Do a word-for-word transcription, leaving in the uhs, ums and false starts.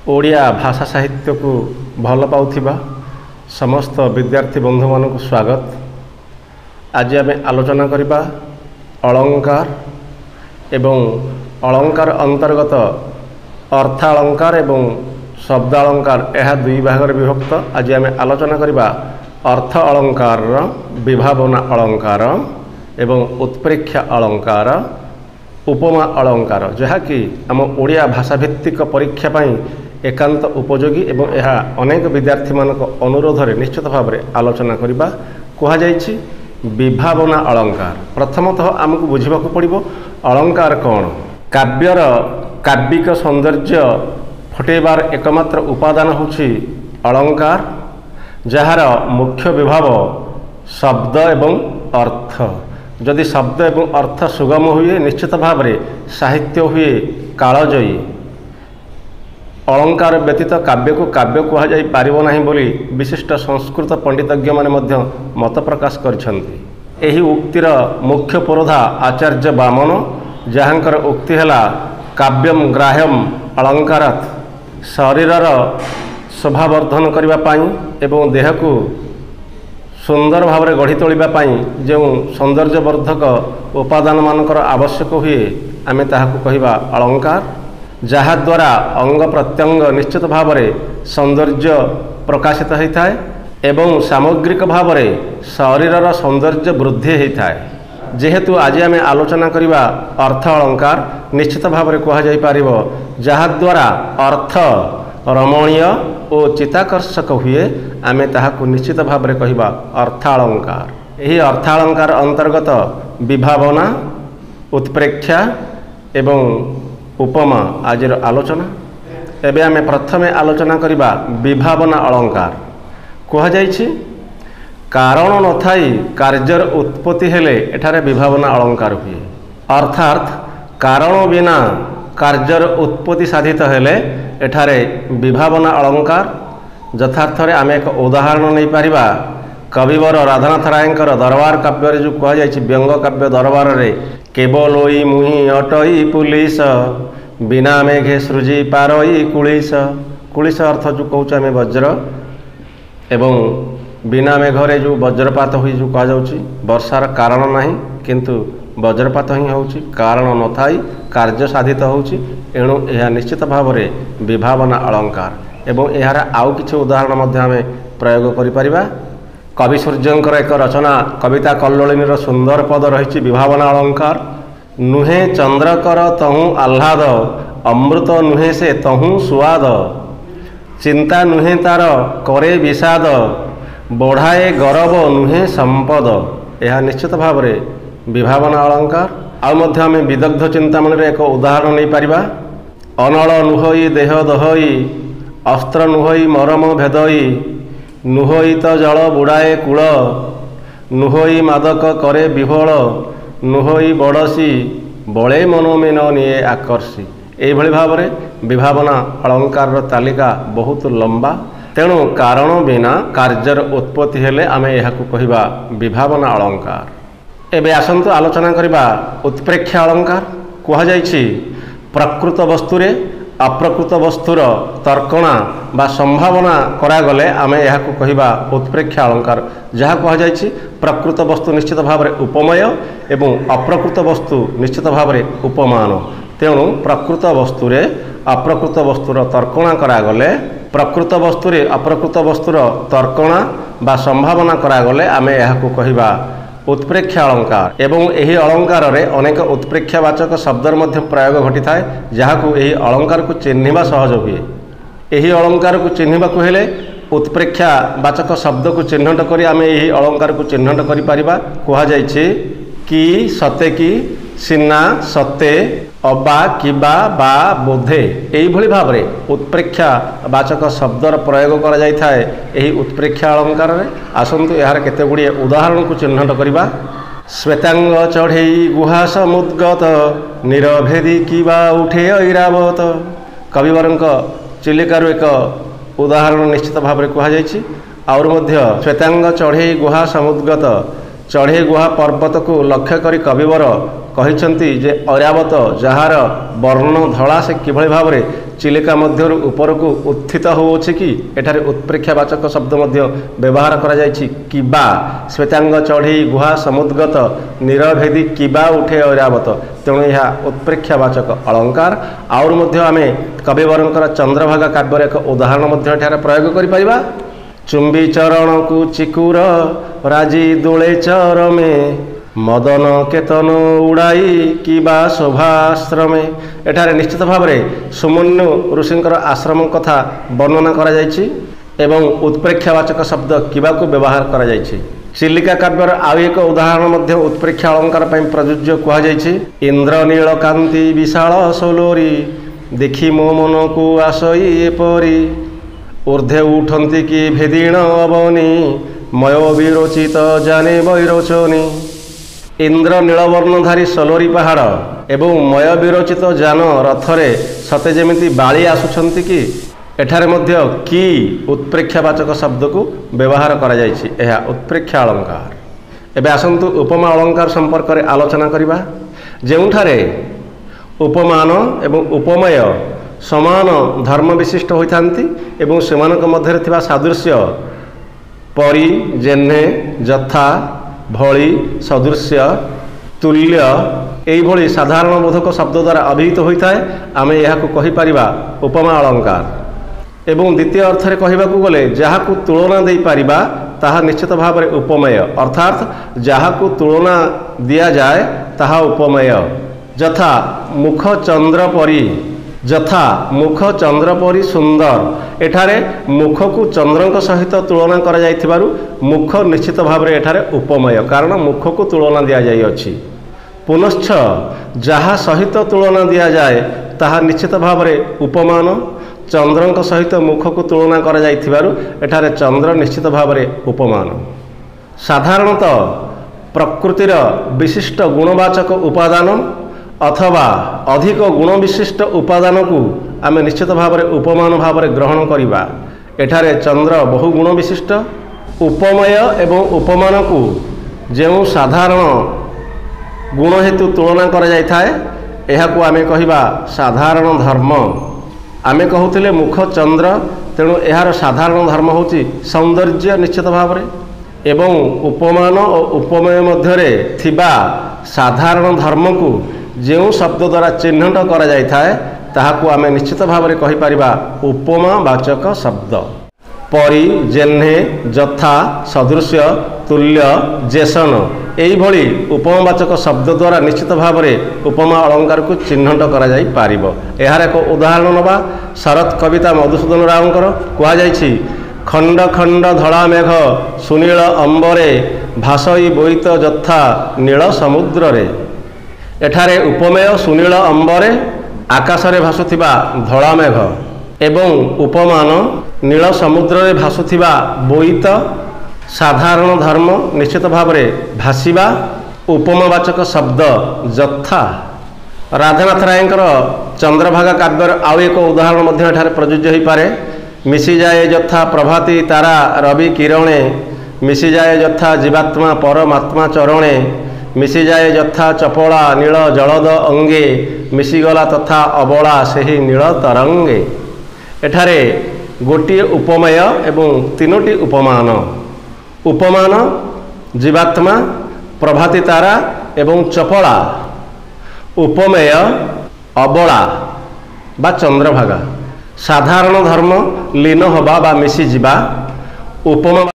ओडिया भाषा साहित्य को भल पाउथिबा समस्त विद्यार्थी बंधु मानक स्वागत। आज आम आलोचना करिबा अलंकार एवं अलंकार अंतर्गत अर्थ अलंकार एवं शब्द अलंकार यह दुई भाग विभक्त। आज आम आलोचना करिबा अर्थ अलंकार विभावना अलंकार एवं उत्प्रेक्षा अलंकार उपमा अलंकार जहाँकि आम ओडिया भाषा भित्तिक परीक्षा पाई एकांत उपयोगी एवं यह अनेक विद्यार्थी मानक अनुरोध रे निश्चित भाव में आलोचना करिबा कहा जायछि। विभावना अलंकार प्रथमतः आमको बुझा पड़ो अलंकार कौन। काव्यर काव्यिक सौंदर्य फटेबार एकमात्र उपादान होछि अलंकार, जार मुख्य विभाव शब्द एवं अर्थ। जदि शब्द एवं अर्थ सुगम हुए निश्चित भाव में साहित्य हुए कालजयी। अलंकार व्यतीत काव्य को काव्य कहुई पारिबो नाही बोली विशिष्ट संस्कृत पंडितज्ञ माने मध्य मत प्रकाश करिसेंति। एही उक्तिर मुख्य पुरोधा आचार्य वामन, जहाँकर उक्ति हैला काव्यम ग्राह्यम अलंकारात्। शरीरर शोभावर्धन करिबा पाई एवं देह को सुंदर भाव में गढ़ी तोलिबा पाई जो सौंदर्यवर्धक उपादान मानकर आवश्यक हुए आमे ताहाकु कहिबा अलंकार। जहा द्वारा अंग प्रत्यंग निश्चित भाव में सौंदर्य प्रकाशित होता है एवं सामग्रिक भाव में शरीरर सौंदर्य वृद्धि होता है। जेहेतु आज आम आलोचना करिबा अर्थ अलंकार निश्चित भाव में कह जाई पारिबो जहा द्वारा अर्थ रमणीय और चित्ताकर्षक हुए आम ताहाकु निश्चित भाव में कहिबा अर्थालंकार। यही अर्थालंकार अंतर्गत विभावना उत्प्रेक्षा एवं उपमा आज आलोचना। एबे आम प्रथम आलोचना करिबा विभावना अलंकार। कह जायछि कारण न थाई कार्यर उत्पत्ति हेले एठारे विभावना अलंकार हुए। अर्थात कारण बिना कार्यर उत्पत्ति साधित हेले एठारे विभावना अलंकार। यथार्थ रे आम एक उदाहरण नहीं पारिबा। कविवर राधानाथ रायंकर दरबार काव्य जो कह जायछि व्यंग काव्य दरबार रे केवल ओई मुहि अटई पुलिस बिना मेघे सृजी पारई कुलिस। कुलिस अर्थ जो कहूँ आम वज्र एवं बिना मेघरे जो वज्रपात हुई जो कह जाउछि वर्षार कारण नहीं किंतु वज्रपात ही होउछि। कारण न थाई कार्य साधित होउछि एणु यह निश्चित भाव में विभावना अलंकार। एवं यार आउ किछि उदाहरण मध्य आम प्रयोग करि परिबा। कवि सूर्यंकर एक रचना कविता कल्लोलिनीर सुंदर पद रही विभावना अलंकार। नुहे चंद्रकर तहु आह्लाद अमृत नुहे से तहु सुआद। चिंता नुहे तार करे विषाद बढ़ाए गौरव नुहे संपद। यह निश्चित भाव में विभावना अलंकार। आउ मध्य आम विदग्ध चिंतामणि एक उदाहरण नहीं पारिबा। अनल नुहई देह दहई अस्त्र नुहई मरम भेदई नुहई तो जल बुड़ाए कूल नुहई मादक करे विभोल नुहई बड़सी बड़े मनोमेन निये आकर्षी। एभली भाव में विभावना अलंकार तालिका बहुत लंबा। तेणु कारण बिना कार्यर उत्पत्ति हेले आमे यहाकु कहिबा विभावना अलंकार। एबे आसंतु आलोचना करिबा उत्प्रेक्षा अलंकार। कहा जायछि प्रकृत वस्तुरे अप्रकृत वस्तुर तर्कणा बा संभावना करागले आमे यहाकु कहिबा उत्प्रेक्षा अलंकार। जहाँ कह जायछि प्रकृत वस्तु निश्चित भाव में उपमय एवं अप्रकृत वस्तु निश्चित भाव में उपमान। तेणु प्रकृत वस्तुरे अप्रकृत वस्तुर तर्कणा करागले प्रकृत वस्तुरे अप्रकृत वस्तुर तर्कणा बा संभावना करागले आमे यहाकु कहिबा उत्प्रेक्षा अलंकार। एवं यही अलंकार रे अनेक उत्प्रेक्षावाचक शब्दर मध्य प्रयोग घटी थाए जहाकु यही अलंकार को चिन्हिबा सहज हुए। यही अलंकार को चिन्हिबा को हेले उत्प्रेक्षावाचक शब्द को चिन्हट करी आमे यही अलंकार को चिन्हट करि परिबा। कहा जायछि कि सते कि सिना सते अबा किबा बा बोधे एई भली भाव में उत्प्रेक्षावाचक शब्दर प्रयोग करा जाय थाए एही उत्प्रेक्षा अलंकार रे। आसंतु यार केते गुड़िए उदाहरण को चिन्हट करिबा। श्वेतांग चढ़ेई गुहा समुद्गत निरभेदी किबा उठे ऐरावत। कविवरंक चिलिकारु एक उदाहरण निश्चित भाव में कहा जायछि। और मध्य श्वेतांग चढ़ेई गुहा समुद्गत चढ़ेई गुहा पर्वत को लक्ष्य करी कविवर कहिछंती जे ऐरावत जार वर्ण धड़ा से किभଳି भाव में चिलिका मध्यरु उपरकू उत्थित होउछि कि एठारे उत्प्रेक्षावाचक शब्द मध्य व्यवहार करा जायछि किबा श्वेतांग चढ़ी गुहा समुद्गत निरभेदी किबा उठे ऐरावत तेणु यह उत्प्रेक्षावाचक अलंकार आउर मध्य आमे कविवरंकर चंद्रभागा काव्यर एक उदाहरण मध्य एठारे प्रयोग करि परिबा चुंबी चरण को चिकुर राजी दोले चरमे मदन केतन उड़ाई किबा शोभाश्रमे एठारे निश्चित भाव में सुमन्यु ऋषिंकर आश्रम कथा वर्णना करा जायछि एवं उत्प्रेक्षावाचक शब्द किबा को व्यवहार करा जायछि। चिलिका काव्यर आउ एक उदाहरण मध्य उत्प्रेक्षा अलंकार पई प्रयोज्य कुहा जायछि इंद्र नीलकांति विशाल सोलोरी देखि मो मन को आसई एपरी ऊर्ध्वे उठंती कि भेदीण अवनी मयो विरोचित जाने वैरोचनी इंद्र नीलवर्णधारी सोलोरी पहाड़ एवं मय विरोचित जान रथरे सते जेमिति बाली आसुछंती कि एठारे मध्य कि उत्प्रेक्षावाचक शब्द को व्यवहार करा जायछि एहा उत्प्रेक्षा अलंकार। एबे आसंतु उपमा अलंकार संपर्क रे आलोचना करिबा जेउठारे उपमान एवं उपमेय समान धर्म विशिष्ट होइथांती एवं सेमानक मध्यरे थिबा सादृश्य परि जेन्हे जथा भଳି सदृश्य तुल्य एई भଳି साधारण बोधक शब्द द्वारा अभिहित होइथाय आमे एहाकु कहि परिबा उपमा अलंकार। एवं द्वितीय अर्थ रे कहिबाकू गले जाहाकू तुलना देई परिबा ताहा निश्चित भाव में उपमेय अर्थात जाहाकू तुलना दिया जाए ताहा उपमेय जथा मुख चंद्र परी जथा मुख चंद्र परी सुंदर एठारे मुख को चंद्र सहित तुलना करा जाइथिबारु मुख निश्चित भाव में एठारे उपमेय कारण मुख को तुलना दिया जाई अछि। पुनश्च जहा सहित तुलना दिया जाए ताहा निश्चित भाव में उपमान चंद्र सहित मुख को तुलना करा जाइथिबारु एठारे चंद्र निश्चित भाव में उपमान। साधारणतः प्रकृतिर विशिष्ट गुणवाचक उपादान अथवा अधिक गुण विशिष्ट उपादान को आमे निश्चित भाव में उपमान भाव में ग्रहण करिबा एठारे चंद्र बहु गुण विशिष्ट उपमेय एवं उपमान को जो साधारण गुण हेतु तुलना करा जाइथाय एहाकू आमे कहिबा साधारण धर्म। आमे कहूथिले मुख चंद्र तेणु एहार साधारण धर्म होची सौंदर्य निश्चित भाव में एवं उपमान और उपमेय मध्यरे थिबा साधारण धर्म को जो शब्द द्वारा चिन्हट करा जाइथाय ताहाकू आमे निश्चित भाव में कहि परिबा उपमावाचक शब्द। परि जेन्हे जथा सदृश्य तुल्य जेसन एई भଳି उपमावाचक शब्द द्वारा निश्चित भाव में उपमा अलंकार को चिन्हट करा जाई पारिबो। एहार एक उदाहरण नबा शरत कविता मधुसूदन रावकर कुहा जायछि खंड खंड धड़ा मेघ सुनील अंबरे भासई बोईत जथा नील समुद्र रे एठारे उपमेय सुनील अंबरे आकाशरे भासुथिबा धड़ा मेघ एवं उपमान नील समुद्र रे भासुथिबा बोईत साधारण धर्म निश्चित भाव में भासिबा उपमावाचक शब्द जथा। राधानाथ रायकर चंद्रभागा काव्यर आउ एक उदाहरण मध्य एठारे प्रयोज्य होई पारे मिसी जाए जथा प्रभाती तारा रवि किरणे मिसी जाए जथा जीवात्मा परमात्मा चरणे मिसी जाए जथा चपला नील जलद अंगे मिसीगला तथा अबला सेही नील तरंगे एठारे गोटिए उपमेय एवं तीनोटी उपमान उपमान जीवात्मा प्रभाती तारा एवं चपला उपमेय अबला बा चंद्रभागा साधारण धर्म लीन हवा बा मिसी जीवा उपमा